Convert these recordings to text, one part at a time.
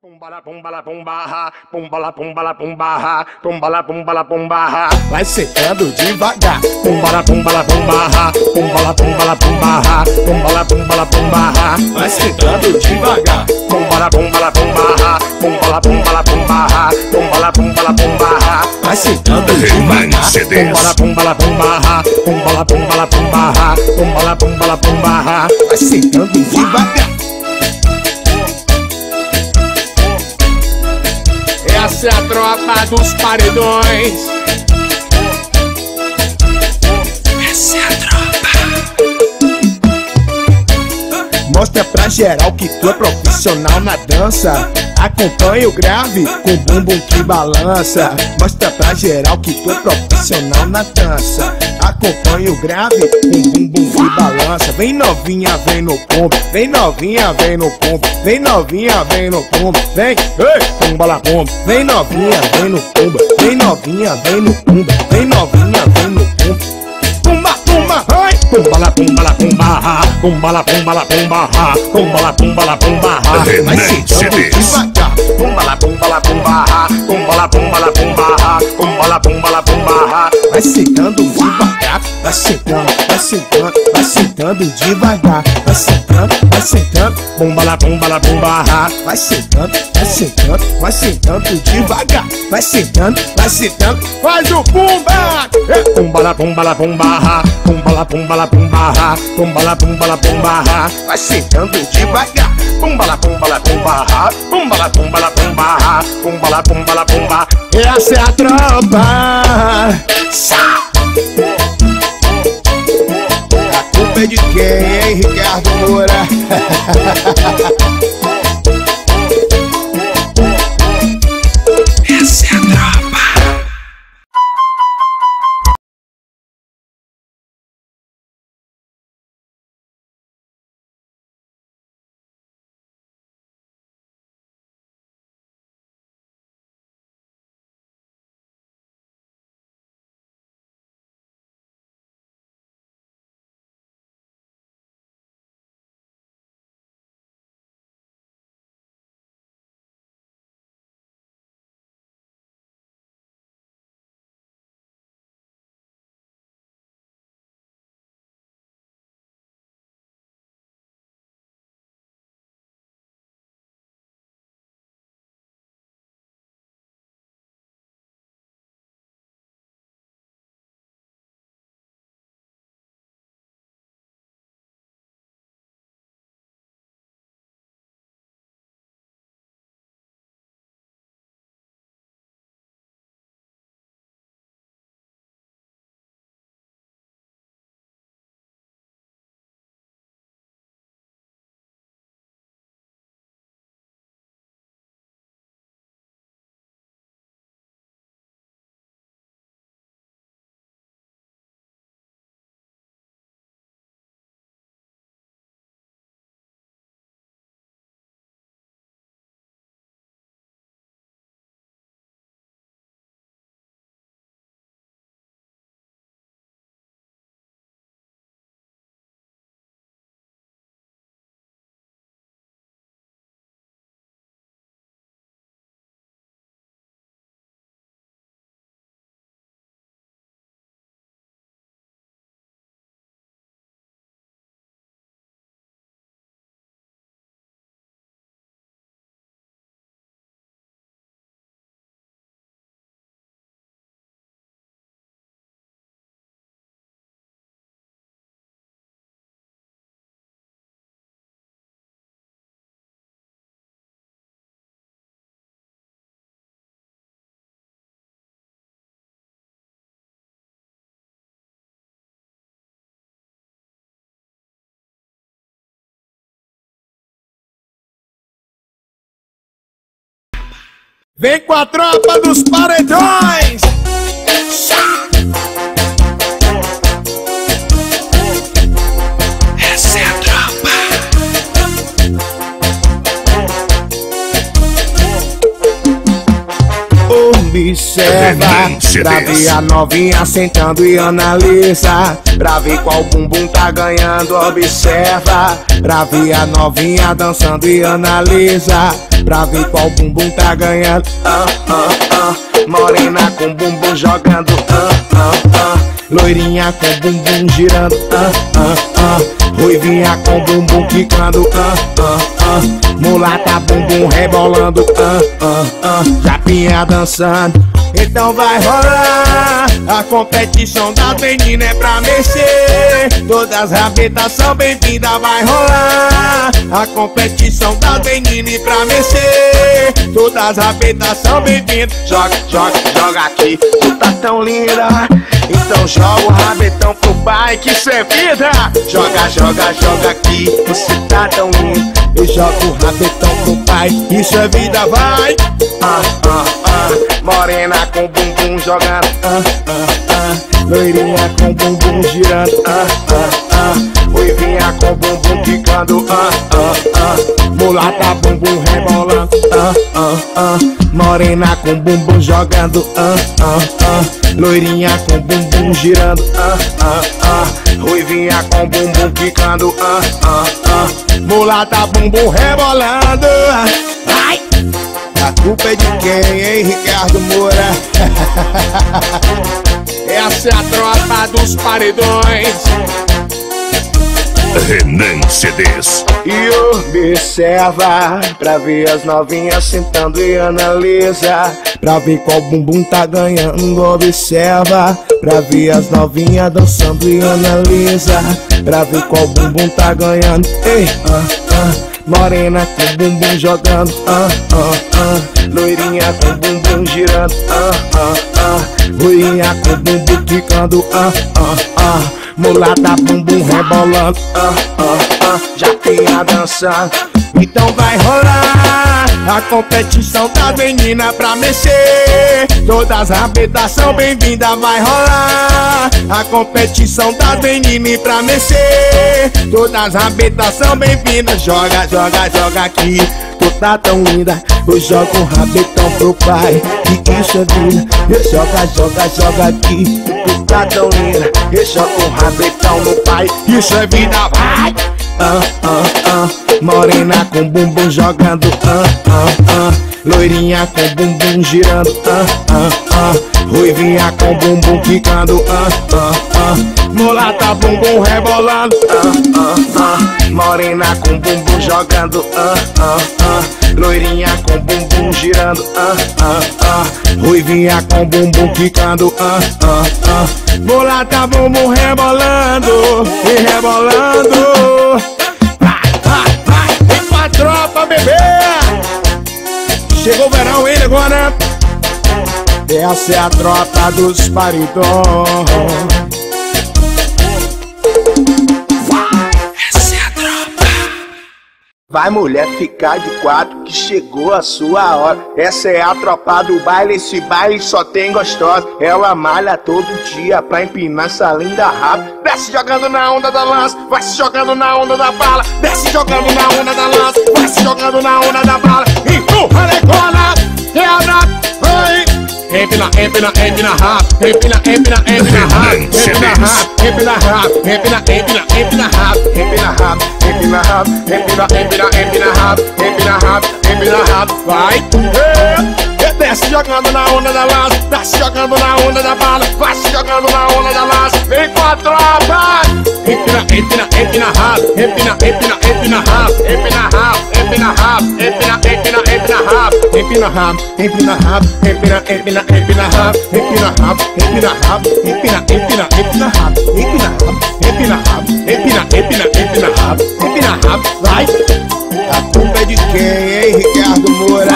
Pumbala pumbala pumbarra, pumbala pumbala pumbarra, pumbala pumbala pumbarra. Vai secando devagar. Pumbala pumbala pumbarra, pumbala pumbala pumbarra, pumbala pumbala pumbarra. Vai secando devagar. Pumbala pumbala pumbarra, pumbala pumbala pumbarra, pumbala pumbala pumbarra. Vai secando devagar. Pumbala pumbala pumbarra, pumbala pumbala pumbarra, pumbala pumbala pumbarra. Vai secando devagar. Essa é a tropa dos paredões. Essa é a tropa. Mostra pra geral que tu é profissional na dança. Acompanha o grave com bumbum que balança. Mostra pra geral que tu é profissional na dança. Acompanha o grave com bumbum que balança. Vem novinha, vem no pombo. Vem novinha, vem no pombo. Vem novinha, vem no pombo. Vem, ei, Pumbala pombo. vem novinha, vem no pombo. Vem novinha, vem no pombo. Vem novinha, vem no pombo. Pumba, pumba, ai. Pumbala pumbala pumbarra, pumbala pumbala pumbarra, pumbala pumbala pumbarra. Vai secando devagar. Pumbala pumbala pumbarra, pumbala pumbala pumbarra, pumbala pumbala pumbarra. Vai secando devagar. Vai secando, vai secando, vai secando devagar. Vai secando, vai secando. Pumbala pumbala pumbarra. Vai secando, vai secando, vai secando devagar. Vai secando, vai secando. Faz o pumba. Pumbala pumbala pumbarra, pumbala pumbala pumbarra, pumbala pumbala pumbarra. Vai secando devagar. Pumbala pumbala pumbarra, pumbala pumbala pumbarra, pumbala pumbala pumba. Essa é a tropa. A culpa é de quem, hein, Ricardo Moura? Essa é a tropa. Vem com a tropa dos paredões. Essa é a tropa. Oh observa, pra ver a novinha sentando e analisa, pra ver qual bumbum tá ganhando, observa, pra ver a novinha dançando e analisa, pra ver qual bumbum tá ganhando. Morena com bumbum jogando, loirinha com bumbum girando, ruivinha com bumbum quicando, mulata bumbum rebolando, japinha dançando. Então vai rolar a competição das meninas, é pra mexer. Todas as rabetas são bem-vindas, vai rolar a competição das meninas pra mexer. Todas as rabetas são bem-vindas. Joga, joga, joga aqui, tu tá tão linda. Então joga o rabetão pro pai, que isso é vida. Joga, joga, joga aqui, você tá tão lindo. Eu jogo o rabetão pro pai, isso é vida, vai. Morena com bumbum jogando, loirinha com bumbum girando, ruivinha com bumbum quicando, mulata bumbum rebolando, morena com bumbum jogando, loirinha com bumbum girando, ruivinha com bumbum quicando, mulata bumbum rebolando. Ai! A culpa é de quem, hein, Ricardo Moura? Essa é a tropa dos paredões. Renan CDs. E observa, pra ver as novinhas sentando e analisa, pra ver qual bumbum tá ganhando, observa, pra ver as novinhas dançando e analisa, pra ver qual bumbum tá ganhando. Ei, morena com bumbum jogando, loirinha com bumbum girando, ruinha com bumbum quicando, mulata bumbum rebolando, japinha dançando. Então vai rolar a competição das meninas pra mexer. Todas as rabetas são bem-vindas, vai rolar a competição das meninas pra mexer. Todas as rabetas são bem-vindas. Joga, joga, joga aqui, tu tá tão linda. Eu jogo o rabetão pro pai, que isso é vida. Eu joga, joga, joga aqui, tu tá tão linda. Eu jogo o rabetão no pai, isso é vida, vai. Morena com bumbum jogando, loirinha com bumbum girando, ruivinha com bumbum quicando, mulata bumbum rebolando, morena com bumbum jogando, loirinha com bumbum girando, ruivinha com bumbum quicando, mulata bumbum rebolando e rebolando. Tropa, bebê! Chegou o verão, hein, agora? Essa é a tropa dos paredões. Essa é a tropa. Vai, mulher, ficar de quatro que chegou a sua hora. Essa é a tropa do baile, esse baile só tem gostosa. Ela malha todo dia pra empinar essa linda raba. Desce jogando na onda da lança, vai se jogando na onda da bala. Desce jogando na onda da lança, vai se jogando na onda da bala. Empurra, negona, quebra, vai. Empina, empina, empina rápido, empina, empina, empina rápido, empina rápido, empina rápido, empina, empina, empina rápido, empina rápido, empina rápido, empina, empina, empina rápido, empina rápido, empina rápido, vai. Desce jogando na onda da lança, desce jogando na onda da bala, vai se jogando na onda da lança, vem com a tropa. Empina, empina, empina rápido, empina, empina, empina rápido, empina rápido, empina rápido, empina, empina, empina rápido, empina rápido, empina rápido, empina, empina, empina rápido, empina rápido, empina rápido, empina, empina, empina rápido, empina rápido, empina rápido, empina, empina, empina rápido, empina rápido, vai. A culpa é de quem, hein, Ricardo Moura?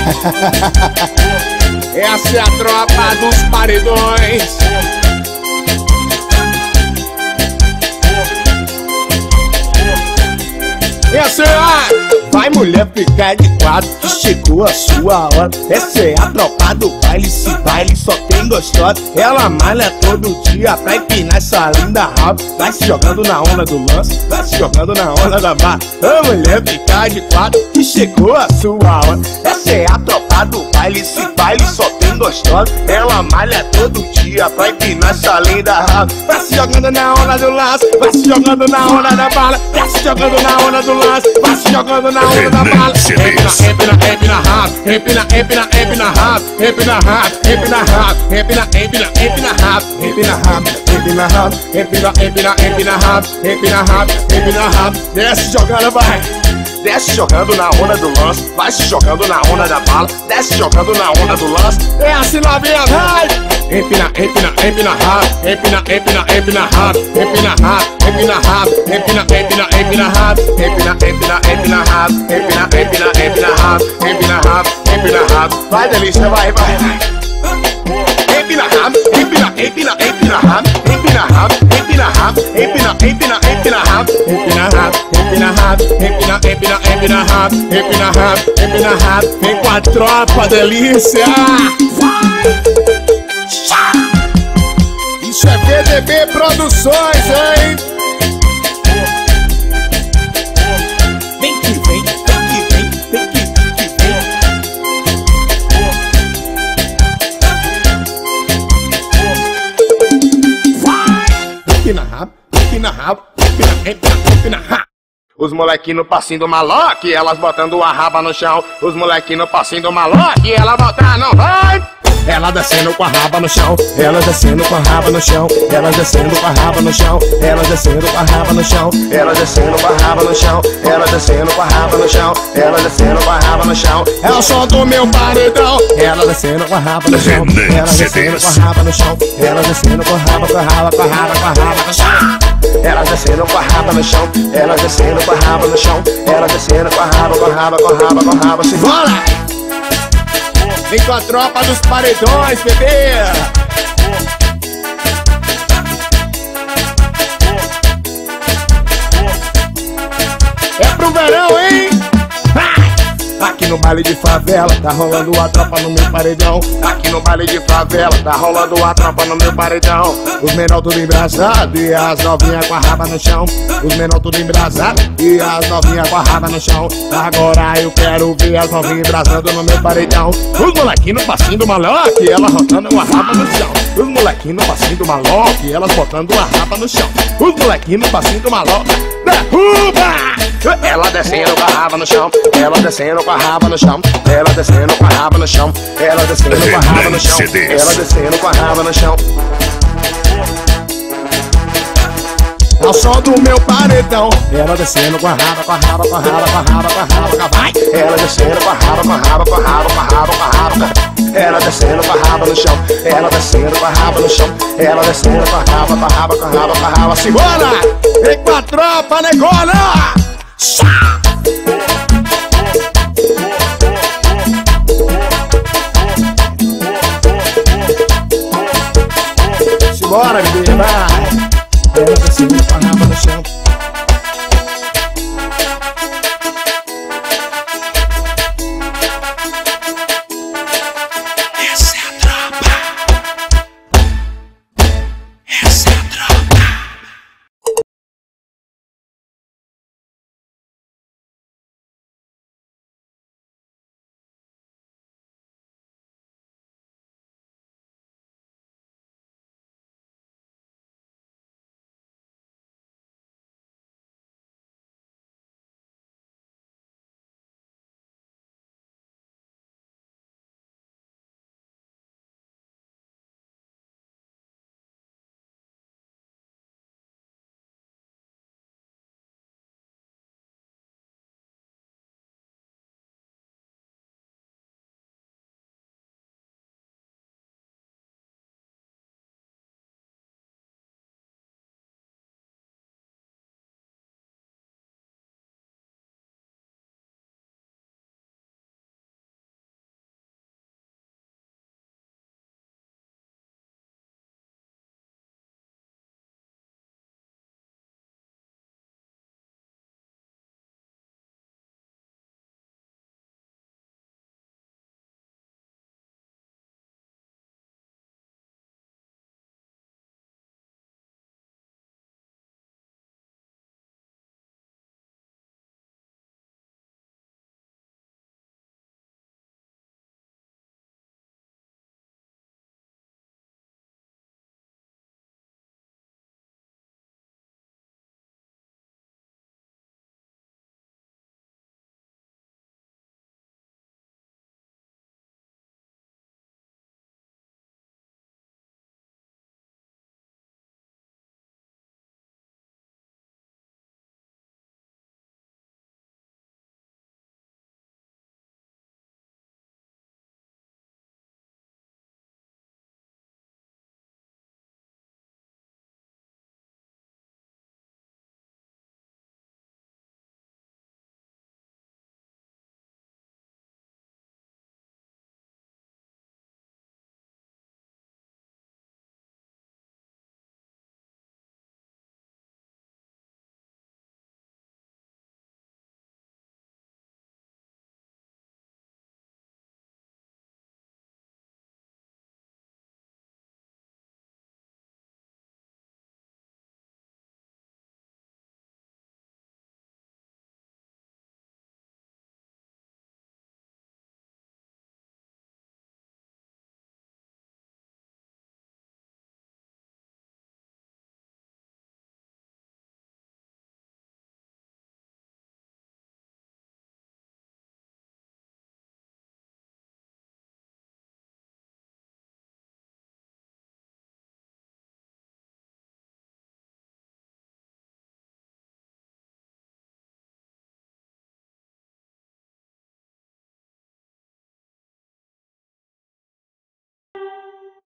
Essa é a tropa dos paredões. Essa é a... Vai, mulher, ficar de quatro que chegou a sua hora. Essa é a tropa do baile, esse baile só tem gostosa. Ela malha todo dia pra empinar essa linda raba. Vai se jogando na onda do lance, vai se jogando na onda da barra. A mulher, ficar de quatro que chegou a sua hora. Essa é a tropa lá do baile, esse baile só tem gostosa. Ela malha todo dia pra empinar essa linda raba. Vai se jogando na onda do lance, vai se jogando na onda da bala. Vai se jogando na onda do lance, vai se jogando na onda da bala. Empina rabo, empina rabo, empina rabo, empina rabo, empina rabo, empina rabo, empina rabo, empina rabo, empina rabo, empina rabo. Desce jogando, vai. Desce jogando na onda do lance, vai se jogando na onda da bala. Desce jogando na onda do lance, é assim novinha, vai. Empina rabo, empina rabo, empina rabo, empina rabo, empina rabo, empina rabo, empina rabo, empina rabo, empina rabo. Vai delícia, vai. Empina rabo, empina rabo, empina rabo, empina rabo, empina rabo, empina rabo, empina rabo. Vem com a tropa, delícia. Isso é VDB Produções, hein? Vem que vem, vem que vem, vem que vem. Empina rabo, empina rabo, empina rabo. Os molequinhos no passinho do maloque, elas botando a raba no chão. Os molequinhos no passinho do maloque, ela botando, vai! Ela descendo com a raba no chão, ela descendo com a raba no chão, ela descendo com a raba no chão, ela descendo com a raba no chão, ela descendo com a raba no chão, ela descendo com a raba no chão, ela descendo com a raba no chão. É o som do meu paredão. Ela descendo com a raba no chão, ela descendo com a raba no chão, ela descendo com a raba, com a raba, com a raba, com a raba no chão. Ela descendo com a raba no chão, ela descendo com a raba no chão, ela descendo com a raba, com a raba, com a raba, com a raba. Simbora! Vem com a tropa dos paredões, bebê! É pro verão, hein? Aqui no baile de favela, tá rolando a tropa no meu paredão. Aqui no baile de favela, tá rolando a tropa no meu paredão. Os menor tudo embrasado e as novinhas com a raba no chão. Os menor tudo embrasado e as novinhas com a raba no chão. Agora eu quero ver as novinhas embrasando no meu paredão. Os molequinhos no passinho do maloque, elas botando uma raba no chão. Os molequinhos no passinho do maloque, elas botando uma raba no chão. Os molequinhos no passinho do maloque, derruba! Ela descendo com a raba no chão, ela descendo com a raba no chão, ela descendo com a raba no chão, ela descendo com a raba no chão, ela descendo com a raba no chão. Ao som do meu paredão, ela descendo com a raba, com a raba, com a raba, com a raba, com a raba, com a vai. Ela descendo com a raba, com a raba, com a raba, com a raba, com a raba. Ela descendo com a raba no chão, ela descendo com a raba no chão, ela descendo com a raba, com a raba, com a raba, com a raba. Simbora! Vem com a tropa, negona! Simbora, bebê, vai! Ela descendo com a raba no chão.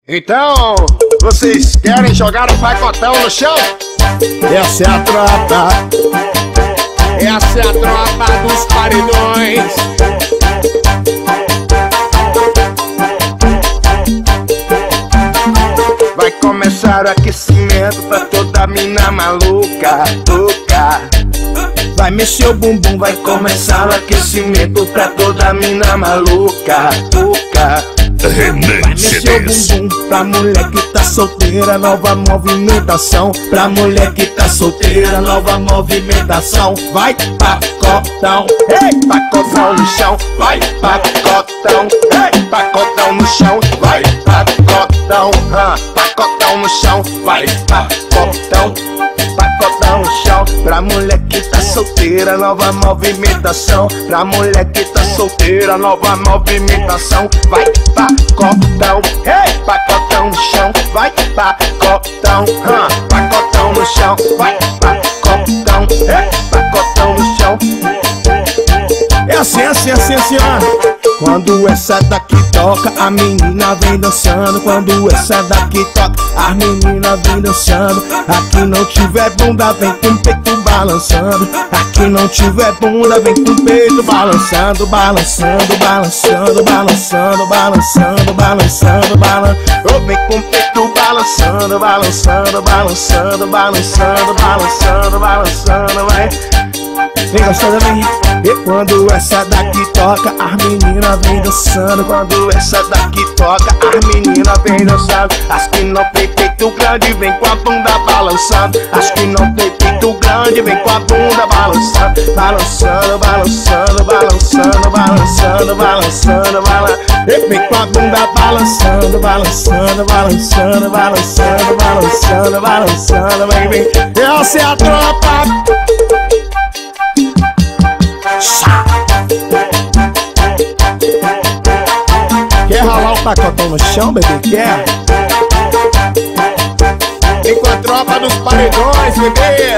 Então, vocês querem jogar o pacotão no chão? Essa é a tropa. Essa é a tropa dos paredões. Vai começar o aquecimento pra toda mina maluca, louca. Vai mexer o bumbum, vai começar o aquecimento pra toda mina maluca, louca. Vai mexer o bumbum pra mulher que tá solteira, nova movimentação. Pra mulher que tá solteira, nova movimentação. Vai pacotão, ei, pacotão no chão. Vai pacotão, ei, pacotão no chão. Vai pacotão, pacotão no chão. Vai pacotão, pacotão no chão. Pra mulher que tá solteira, nova movimentação. Pra mulher que tá solteira, nova movimentação. Vai pacotão, ei, pacotão no chão. Vai pacotão, pacotão no chão. Vai pacotão, ei, pacotão no chão. É assim, ó. Quando essa daqui toca, a menina vem dançando. Quando essa daqui toca, a menina vem dançando. Aqui não tiver bunda, vem com o peito balançando. Aqui não tiver bunda, vem com o peito balançando. Balançando, balançando, balançando, balançando, balançando, balançando. Vem com o peito balançando, balançando, balançando, balançando, balançando, balançando, vai. Vem gostando, vem. E quando essa daqui toca, as meninas vem dançando. Quando essa daqui toca, as meninas vem dançando. As que não tem peito grande, vem com a bunda balançando. As que não tem peito grande, vem com a bunda balançando. Balançando, balançando, balançando, balançando, balançando, balançando. E vem com a bunda balançando, balançando, balançando, balançando, balançando, balançando, vem, vem. Essa é a tropa. Quer ralar o pacotão no chão, bebê? Quer? Vem com a tropa dos paredões, bebê.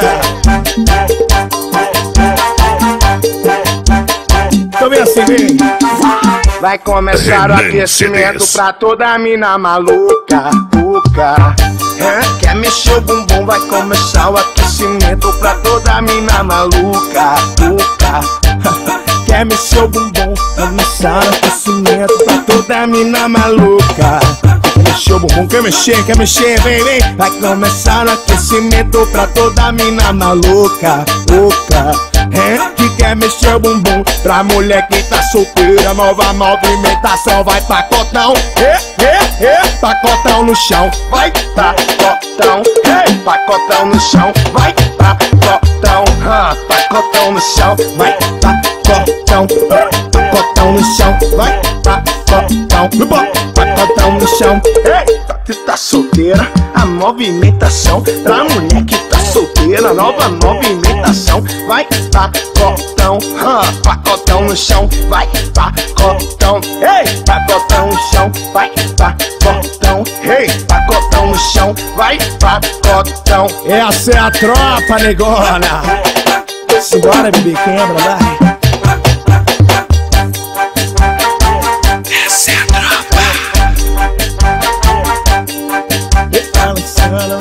Então vem assim, vem. Vai começar o aquecimento pra toda mina maluca, louca. Quer mexer o bumbum, vai começar o aquecimento pra toda mina maluca, louca. Quer mexer o bumbum, vai começar o aquecimento pra toda mina maluca. Quer mexer o bumbum, quer mexer, vem, vem. Vai começar o aquecimento pra toda mina maluca, louca. Que quer mexer o bumbum pra mulher que tá solteira, nova movimentação. Vai pacotão, pacotão no chão. Vai pacotão, pacotão no chão. Vai pacotão, pacotão no chão. Vai pacotão, pacotão no chão. Vai pacotão, pacotão no chão. Ei, tá solteira, a movimentação. Pra mulher que tá solteira, nova movimentação. Vai pacotão, pacotão no chão. Vai pacotão, ei, pacotão no chão. Vai pacotão, ei, pacotão no chão. Vai pacotão. Essa é a tropa, negona. Simbora, bebê, quebra, vai. Essa é a tropa. Balançando,